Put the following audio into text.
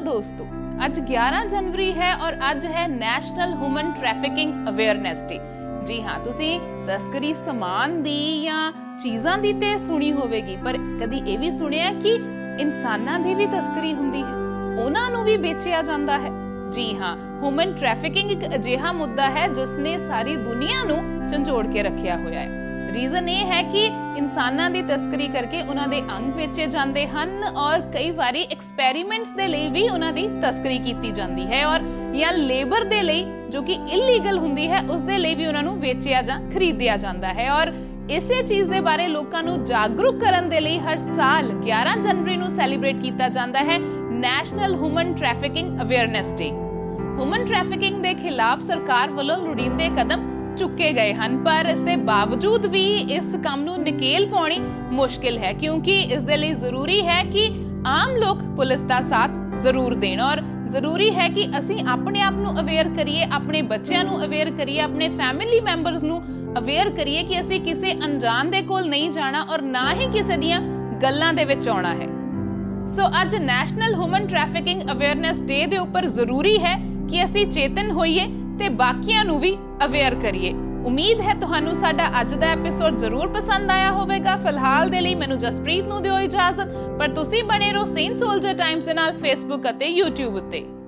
दोस्तों, आज 11 जनवरी है और आज है national human trafficking awareness day. जी हाँ, तुसी तस्करी समान दी या चीज़ां दी ते सुनी होवेगी, पर कदी ये भी सुनिया कि इंसानां दी भी तस्करी हुंदी है, उन्हां नूं भी बेचिया जांदा है। जी हाँ, ह्यूमन ट्रैफिकिंग एक अजिहा मुद्दा है जिसने सारी दुनिया नूं झंझोड़ के रखिया होया है। रीजन ये है कि इंसानां दी तस्करी करके उन्हां दे अंग बेचे जांदे हन और कई बारी एक्सपेरिमेंट्स दे लई भी उन्हां दी तस्करी कीती जांदी है और या लेबर दे लई जो कि इलीगल हुंदी है उस दे लई भी उन्हां नूं बेचिया जां खरीदिया जांदा है। और इसे चीज दे बारे लोकां नूं जागरूक करन दे लई हर साल 11 जनवरी नूं सैलीब्रेट कीता जांदा है national human trafficking awareness day. Human trafficking दे खिलाफ सरकार ਵੱਲੋਂ ਲੋੜੀਂਦੇ कदम चुके गए हैं, पर इसके बावजूद भी इस काम नूं नकेल पाउणी मुश्किल है, क्योंकि इस दे लई जरूरी है कि आम लोग पुलिस का साथ जरूर देण और जरूरी है कि असीं अपने आप नूं अवेयर करिए, अपने बच्चों नूं अवेयर करिए, अपने फैमिली मैंबर्स नूं अवेयर करिए कि असीं किसी अनजान दे कोल नहीं जाना और ना ही किसी दियां गल्लां दे विच आउणा है। सो अज national human trafficking awareness day दे उपर जरूरी है कि असीं चेतन होइए ते बाकियां नूं भी अवेयर करिए। उम्मीद है तुहानू साडा अज दा एपिसोड जरूर पसंद आया होवेगा। फिलहाल दे लई मैनू जसप्रीत नूं दिओ इजाजत, पर तुसीं बने रहो सेंट सोल्जर टाइम्स दे नाल फेसबुक अते यूट्यूब उत्ते।